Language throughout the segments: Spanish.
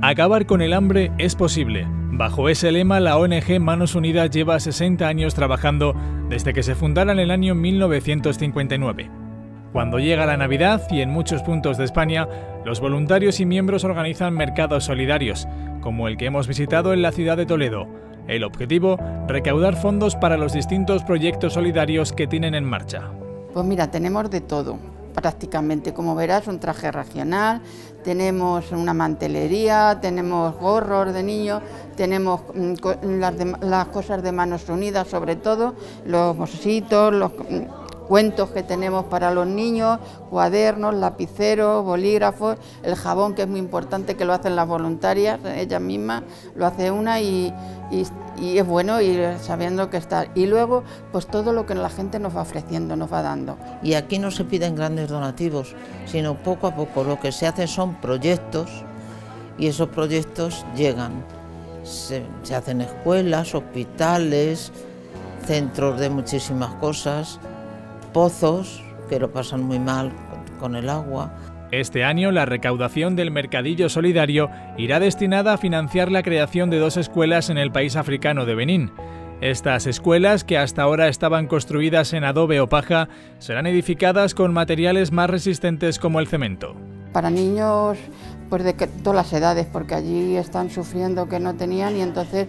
Acabar con el hambre es posible. Bajo ese lema, la ONG Manos Unidas lleva 60 años trabajando desde que se fundara en el año 1959. Cuando llega la Navidad y en muchos puntos de España, los voluntarios y miembros organizan mercados solidarios, como el que hemos visitado en la ciudad de Toledo. El objetivo, recaudar fondos para los distintos proyectos solidarios que tienen en marcha. Pues mira, tenemos de todo, prácticamente. Como verás, un traje regional, tenemos una mantelería, tenemos gorros de niños, tenemos las cosas de Manos Unidas, sobre todo, los bolsitos, los cuentos que tenemos para los niños, cuadernos, lapiceros, bolígrafos, el jabón, que es muy importante, que lo hacen las voluntarias, ellas mismas, lo hace una y es bueno ir sabiendo que está. Y luego, pues todo lo que la gente nos va ofreciendo, nos va dando. Y aquí no se piden grandes donativos, sino poco a poco lo que se hace son proyectos y esos proyectos llegan. Se hacen escuelas, hospitales, centros de muchísimas cosas, pozos que lo pasan muy mal con el agua. Este año la recaudación del Mercadillo Solidario irá destinada a financiar la creación de 2 escuelas en el país africano de Benín. Estas escuelas, que hasta ahora estaban construidas en adobe o paja, serán edificadas con materiales más resistentes como el cemento. Para niños pues de todas las edades, porque allí están sufriendo que no tenían, y entonces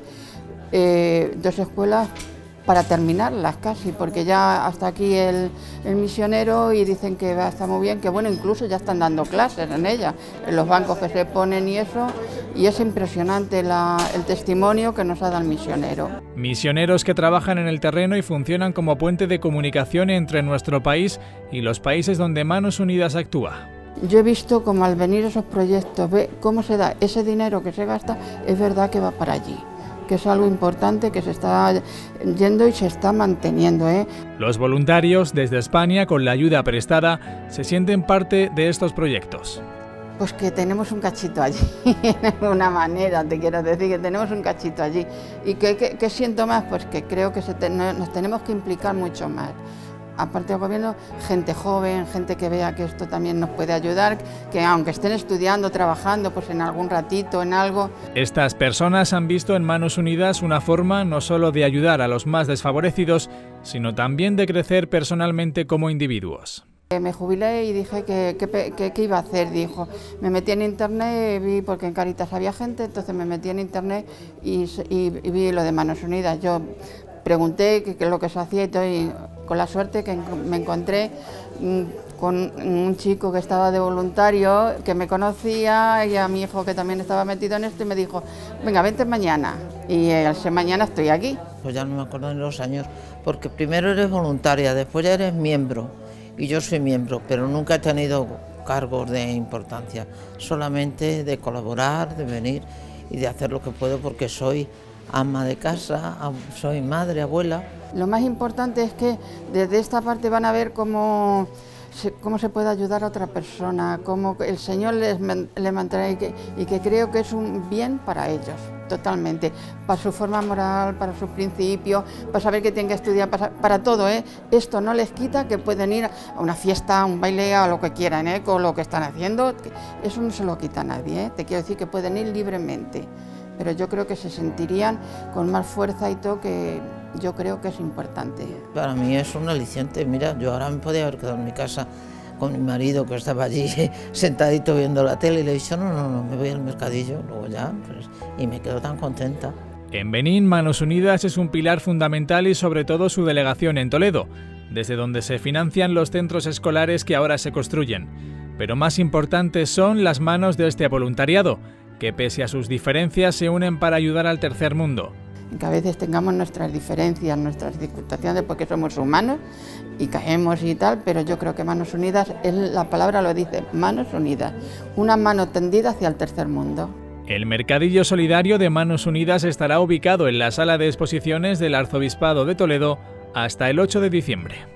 2 escuelas para terminarlas casi, porque ya hasta aquí el misionero, y dicen que está muy bien, que bueno, incluso ya están dando clases en ella, en los bancos que se ponen y eso, y es impresionante el testimonio que nos ha dado el misionero. Misioneros que trabajan en el terreno y funcionan como puente de comunicación entre nuestro país y los países donde Manos Unidas actúa. Yo he visto como al venir esos proyectos, ve cómo se da ese dinero que se gasta, es verdad que va para allí, que es algo importante que se está yendo y se está manteniendo. Los voluntarios desde España, con la ayuda prestada, se sienten parte de estos proyectos. Pues que tenemos un cachito allí, de una manera, te quiero decir, que tenemos un cachito allí. ¿Y qué siento más? Pues que creo que nos tenemos que implicar mucho más. Aparte del gobierno, gente joven, gente que vea que esto también nos puede ayudar, que aunque estén estudiando, trabajando, pues en algún ratito, en algo. Estas personas han visto en Manos Unidas una forma no solo de ayudar a los más desfavorecidos, sino también de crecer personalmente como individuos. Me jubilé y dije que iba a hacer. Dijo, me metí en internet, vi, porque en Cáritas había gente, entonces me metí en internet y vi lo de Manos Unidas. Yo pregunté qué es lo que se hacía y todo, y con la suerte que me encontré con un chico que estaba de voluntario, que me conocía, y a mi hijo que también estaba metido en esto, y me dijo, venga, vente mañana. Y ese mañana estoy aquí. Pues ya no me acuerdo de los años, porque primero eres voluntaria, después ya eres miembro, y yo soy miembro, pero nunca he tenido cargos de importancia, solamente de colaborar, de venir y de hacer lo que puedo, porque soy ama de casa, soy madre, abuela. Lo más importante es que desde esta parte van a ver cómo se puede ayudar a otra persona, cómo el Señor les mantendrá, y que creo que es un bien para ellos, totalmente, para su forma moral, para sus principios, para saber que tienen que estudiar, para todo. Esto no les quita que pueden ir a una fiesta, a un baile, a lo que quieran, con lo que están haciendo, eso no se lo quita a nadie, te quiero decir que pueden ir libremente. Pero yo creo que se sentirían con más fuerza y todo, que yo creo que es importante. Para mí es un aliciente. Mira, yo ahora me podía haber quedado en mi casa con mi marido, que estaba allí sentadito viendo la tele, y le he dicho, no, me voy al mercadillo, luego ya, pues, y me quedo tan contenta. En Benín, Manos Unidas es un pilar fundamental, y sobre todo su delegación en Toledo, desde donde se financian los centros escolares que ahora se construyen. Pero más importantes son las manos de este voluntariado, que pese a sus diferencias se unen para ayudar al tercer mundo. Que a veces tengamos nuestras diferencias, nuestras dificultades, porque somos humanos y caemos y tal, pero yo creo que Manos Unidas, la palabra lo dice, Manos Unidas, una mano tendida hacia el tercer mundo. El Mercadillo Solidario de Manos Unidas estará ubicado en la sala de exposiciones del Arzobispado de Toledo hasta el 8 de diciembre.